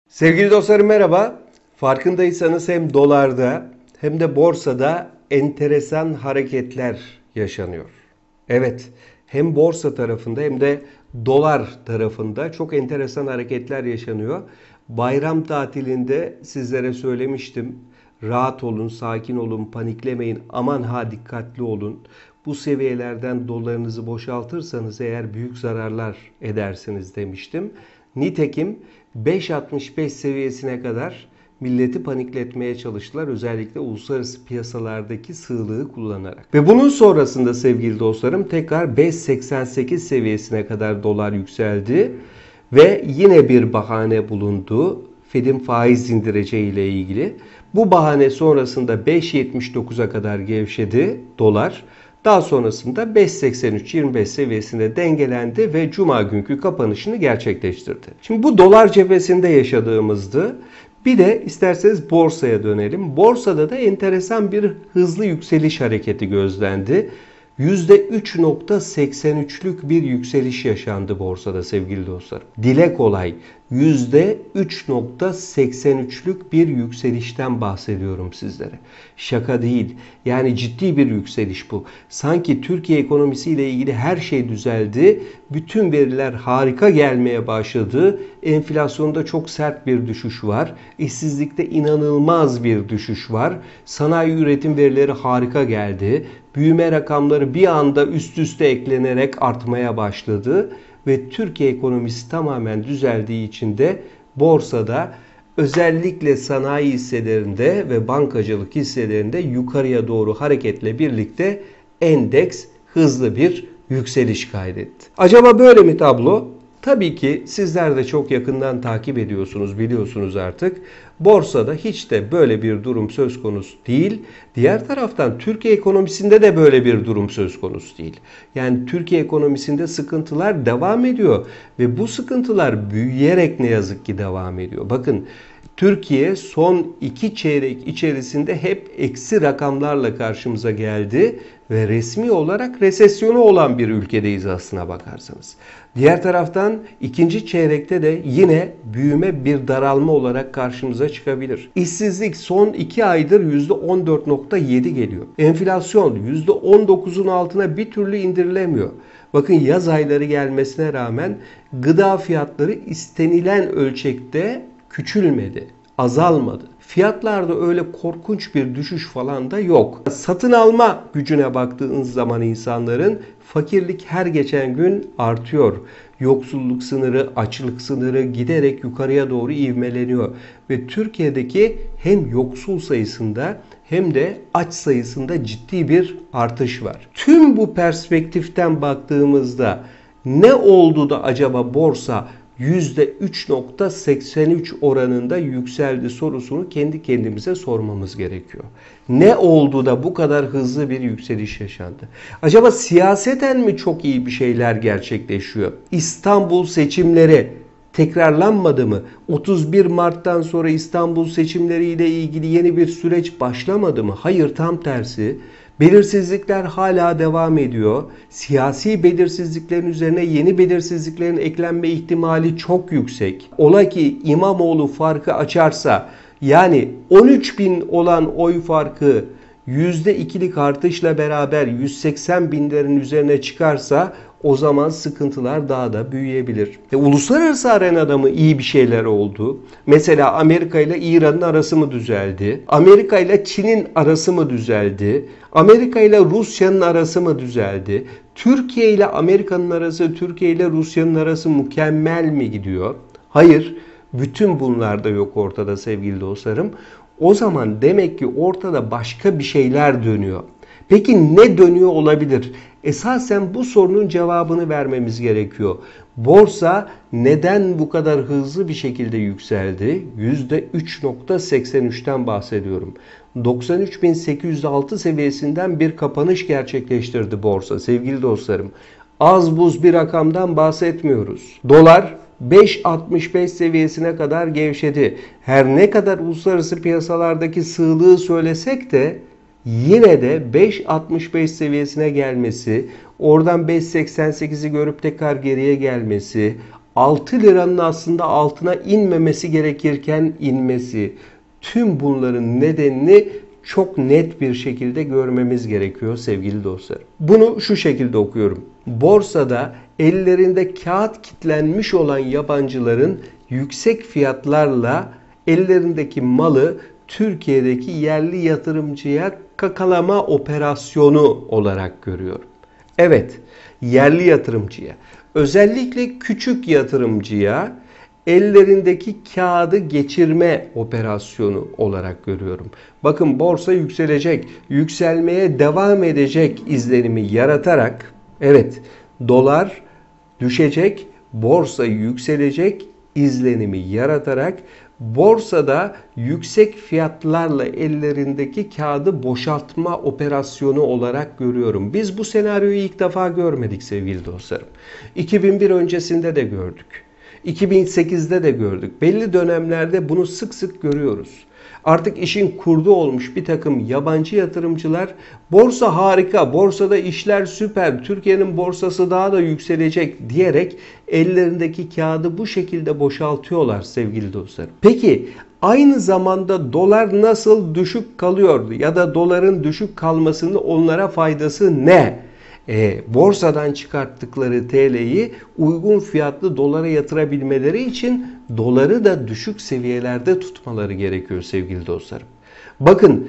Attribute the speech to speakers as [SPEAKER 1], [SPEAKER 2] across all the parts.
[SPEAKER 1] Sevgili dostlarım merhaba. Farkındaysanız hem dolarda hem de borsada enteresan hareketler yaşanıyor. Evet, hem borsa tarafında hem de dolar tarafında çok enteresan hareketler yaşanıyor. Bayram tatilinde sizlere söylemiştim. Rahat olun, sakin olun, paniklemeyin, aman ha dikkatli olun. Bu seviyelerden dolarınızı boşaltırsanız eğer büyük zararlar edersiniz demiştim. Nitekim 5.65 seviyesine kadar milleti panikletmeye çalıştılar. Özellikle uluslararası piyasalardaki sığlığı kullanarak. Ve bunun sonrasında sevgili dostlarım tekrar 5.88 seviyesine kadar dolar yükseldi. Ve yine bir bahane bulundu. Fed'in faiz indireceği ile ilgili. Bu bahane sonrasında 5.79'a kadar gevşedi dolar. Daha sonrasında 5.83-25 seviyesinde dengelendi ve Cuma günkü kapanışını gerçekleştirdi. Şimdi bu dolar cephesinde yaşadığımızdı. Bir de isterseniz borsaya dönelim. Borsada da enteresan bir hızlı yükseliş hareketi gözlendi. %3.83'lük bir yükseliş yaşandı borsada sevgili dostlar. Dile kolay %3.83'lük bir yükselişten bahsediyorum sizlere. Şaka değil. Yani ciddi bir yükseliş bu. Sanki Türkiye ekonomisiyle ilgili her şey düzeldi. Bütün veriler harika gelmeye başladı. Enflasyonda çok sert bir düşüş var. İşsizlikte inanılmaz bir düşüş var. Sanayi üretim verileri harika geldi. Büyüme rakamları bir anda üst üste eklenerek artmaya başladı ve Türkiye ekonomisi tamamen düzeldiği için de borsada özellikle sanayi hisselerinde ve bankacılık hisselerinde yukarıya doğru hareketle birlikte endeks hızlı bir yükseliş kaydetti. Acaba böyle mi tablo? Tabii ki sizler de çok yakından takip ediyorsunuz, biliyorsunuz artık. Borsada hiç de böyle bir durum söz konusu değil. Diğer taraftan Türkiye ekonomisinde de böyle bir durum söz konusu değil. Yani Türkiye ekonomisinde sıkıntılar devam ediyor ve bu sıkıntılar büyüyerek ne yazık ki devam ediyor. Bakın Türkiye son 2 çeyrek içerisinde hep eksi rakamlarla karşımıza geldi ve resmi olarak resesyonu olan bir ülkedeyiz aslına bakarsanız. Diğer taraftan ikinci çeyrekte de yine büyüme bir daralma olarak karşımıza çıkabilir. İşsizlik son 2 aydır %14.7 geliyor. Enflasyon %19'un altına bir türlü indirilemiyor. Bakın yaz ayları gelmesine rağmen gıda fiyatları istenilen ölçekte küçülmedi, azalmadı. Fiyatlarda öyle korkunç bir düşüş falan da yok. Satın alma gücüne baktığınız zaman insanların fakirlik her geçen gün artıyor. Yoksulluk sınırı, açlık sınırı giderek yukarıya doğru ivmeleniyor. Ve Türkiye'deki hem yoksul sayısında hem de aç sayısında ciddi bir artış var. Tüm bu perspektiften baktığımızda ne oldu da acaba borsa %3.83 oranında yükseldi sorusunu kendi kendimize sormamız gerekiyor. Ne oldu da bu kadar hızlı bir yükseliş yaşandı? Acaba siyaseten mi çok iyi bir şeyler gerçekleşiyor? İstanbul seçimleri tekrarlanmadı mı? 31 Mart'tan sonra İstanbul seçimleriyle ilgili yeni bir süreç başlamadı mı? Hayır, tam tersi. Belirsizlikler hala devam ediyor. Siyasi belirsizliklerin üzerine yeni belirsizliklerin eklenme ihtimali çok yüksek. Ola ki İmamoğlu farkı açarsa, yani 13.000 olan oy farkı %2'lik artışla beraber 180 binlerin üzerine çıkarsa o zaman sıkıntılar daha da büyüyebilir. Uluslararası arenada mı iyi bir şeyler oldu? Mesela Amerika ile İran'ın arası mı düzeldi? Amerika ile Çin'in arası mı düzeldi? Amerika ile Rusya'nın arası mı düzeldi? Türkiye ile Amerika'nın arası, Türkiye ile Rusya'nın arası mükemmel mi gidiyor? Hayır, bütün bunlar da yok ortada sevgili dostlarım. O zaman demek ki ortada başka bir şeyler dönüyor. Peki ne dönüyor olabilir? Esasen bu sorunun cevabını vermemiz gerekiyor. Borsa neden bu kadar hızlı bir şekilde yükseldi? %3.83'ten bahsediyorum. 93.806 seviyesinden bir kapanış gerçekleştirdi borsa sevgili dostlarım. Az buz bir rakamdan bahsetmiyoruz. Dolar 5.65 seviyesine kadar gevşedi. Her ne kadar uluslararası piyasalardaki sığlığı söylesek de yine de 5.65 seviyesine gelmesi, oradan 5.88'i görüp tekrar geriye gelmesi, 6 liranın aslında altına inmemesi gerekirken inmesi. Tüm bunların nedenini çok net bir şekilde görmemiz gerekiyor sevgili dostlar. Bunu şu şekilde okuyorum. Borsada ellerinde kağıt kitlenmiş olan yabancıların yüksek fiyatlarla ellerindeki malı Türkiye'deki yerli yatırımcıya kakalama operasyonu olarak görüyorum. Evet, yerli yatırımcıya, özellikle küçük yatırımcıya ellerindeki kağıdı geçirme operasyonu olarak görüyorum. Bakın borsa yükselecek, yükselmeye devam edecek izlenimi yaratarak, evet, dolar düşecek, borsa yükselecek izlenimi yaratarak borsada yüksek fiyatlarla ellerindeki kağıdı boşaltma operasyonu olarak görüyorum. Biz bu senaryoyu ilk defa görmedik sevgili dostlarım. 2001 öncesinde de gördük. 2008'de de gördük. Belli dönemlerde bunu sık sık görüyoruz. Artık işin kurdu olmuş bir takım yabancı yatırımcılar borsa harika, borsada işler süper, Türkiye'nin borsası daha da yükselecek diyerek ellerindeki kağıdı bu şekilde boşaltıyorlar sevgili dostlarım. Peki aynı zamanda dolar nasıl düşük kalıyor ya da doların düşük kalmasının onlara faydası ne? Borsadan çıkarttıkları TL'yi uygun fiyatlı dolara yatırabilmeleri için doları da düşük seviyelerde tutmaları gerekiyor sevgili dostlarım. Bakın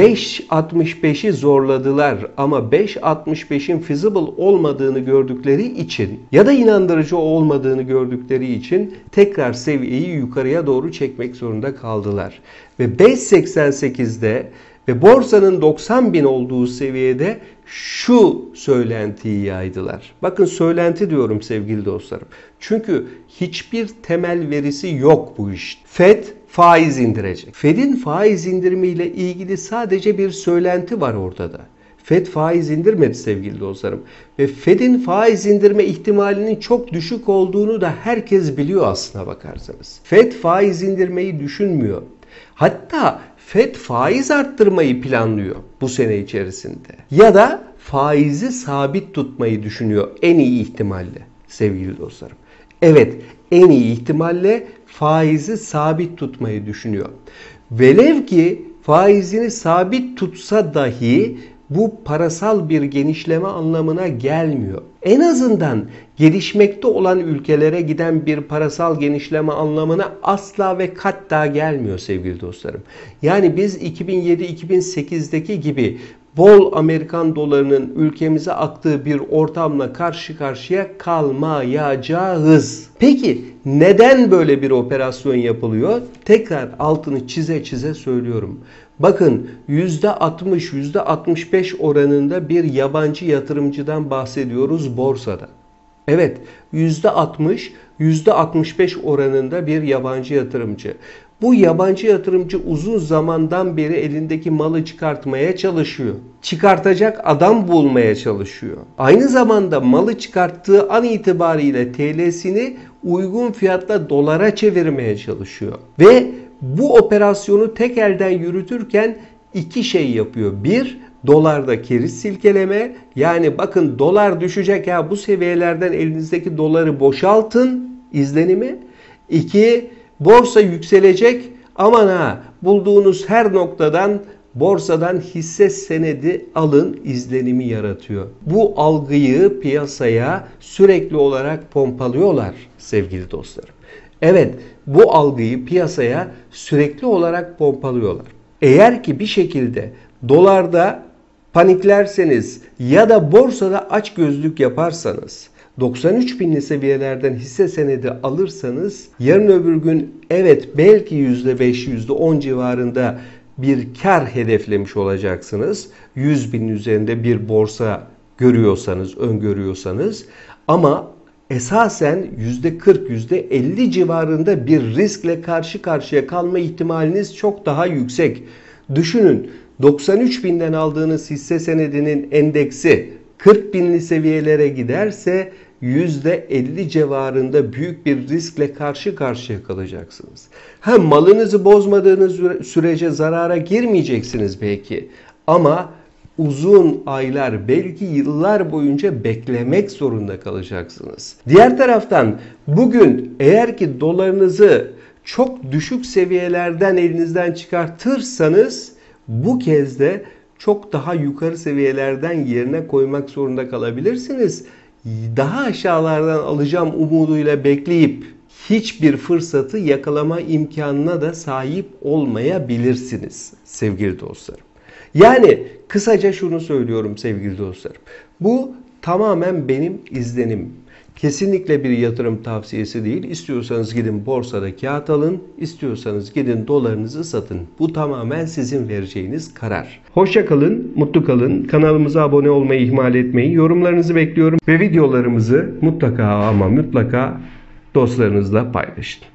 [SPEAKER 1] 5.65'i zorladılar ama 5.65'in feasible olmadığını gördükleri için ya da inandırıcı olmadığını gördükleri için tekrar seviyeyi yukarıya doğru çekmek zorunda kaldılar. Ve 5.88'de ve borsanın 90.000 olduğu seviyede şu söylentiyi yaydılar. Bakın söylenti diyorum sevgili dostlarım. Çünkü hiçbir temel verisi yok bu iş. Fed faiz indirecek. Fed'in faiz indirimiyle ilgili sadece bir söylenti var ortada. Fed faiz indirmedi sevgili dostlarım. Ve Fed'in faiz indirme ihtimalinin çok düşük olduğunu da herkes biliyor aslına bakarsanız. Fed faiz indirmeyi düşünmüyor. Hatta Fed faiz arttırmayı planlıyor bu sene içerisinde. Ya da faizi sabit tutmayı düşünüyor en iyi ihtimalle sevgili dostlarım. Evet, en iyi ihtimalle faizi sabit tutmayı düşünüyor. Velev ki faizini sabit tutsa dahi bu parasal bir genişleme anlamına gelmiyor. En azından gelişmekte olan ülkelere giden bir parasal genişleme anlamına asla ve katta gelmiyor sevgili dostlarım. Yani biz 2007-2008'deki gibi bol Amerikan dolarının ülkemize aktığı bir ortamla karşı karşıya kalmayacağız. Peki neden böyle bir operasyon yapılıyor? Tekrar altını çize çize söylüyorum. Bakın %60, %65 oranında bir yabancı yatırımcıdan bahsediyoruz borsada. Evet, %60, %65 oranında bir yabancı yatırımcı. Bu yabancı yatırımcı uzun zamandan beri elindeki malı çıkartmaya çalışıyor. Çıkartacak adam bulmaya çalışıyor. Aynı zamanda malı çıkarttığı an itibariyle TL'sini uygun fiyatla dolara çevirmeye çalışıyor. Ve bu operasyonu tek elden yürütürken iki şey yapıyor. Bir, dolarda keriz silkeleme. Yani bakın dolar düşecek ya bu seviyelerden elinizdeki doları boşaltın izlenimi. İki, borsa yükselecek aman ha bulduğunuz her noktadan borsadan hisse senedi alın izlenimi yaratıyor. Bu algıyı piyasaya sürekli olarak pompalıyorlar sevgili dostlarım. Evet, bu algıyı piyasaya sürekli olarak pompalıyorlar. Eğer ki bir şekilde dolarda paniklerseniz ya da borsada açgözlülük yaparsanız 93.000'li seviyelerden hisse senedi alırsanız yarın öbür gün evet belki %5, %10 civarında bir kar hedeflemiş olacaksınız. 100.000'in üzerinde bir borsa görüyorsanız, öngörüyorsanız ama esasen %40, %50 civarında bir riskle karşı karşıya kalma ihtimaliniz çok daha yüksek. Düşünün 93.000'den aldığınız hisse senedinin endeksi 40.000'li seviyelere giderse %50 civarında büyük bir riskle karşı karşıya kalacaksınız. Hem malınızı bozmadığınız sürece zarara girmeyeceksiniz belki ama uzun aylar, belki yıllar boyunca beklemek zorunda kalacaksınız. Diğer taraftan bugün eğer ki dolarınızı çok düşük seviyelerden elinizden çıkartırsanız bu kez de çok daha yukarı seviyelerden yerine koymak zorunda kalabilirsiniz. Daha aşağılardan alacağım umuduyla bekleyip hiçbir fırsatı yakalama imkanına da sahip olmayabilirsiniz sevgili dostlarım. Yani kısaca şunu söylüyorum sevgili dostlarım. Bu tamamen benim izlenimim. Kesinlikle bir yatırım tavsiyesi değil. İstiyorsanız gidin borsada kağıt alın, istiyorsanız gidin dolarınızı satın. Bu tamamen sizin vereceğiniz karar. Hoşça kalın, mutlu kalın. Kanalımıza abone olmayı ihmal etmeyin. Yorumlarınızı bekliyorum ve videolarımızı mutlaka ama mutlaka dostlarınızla paylaşın.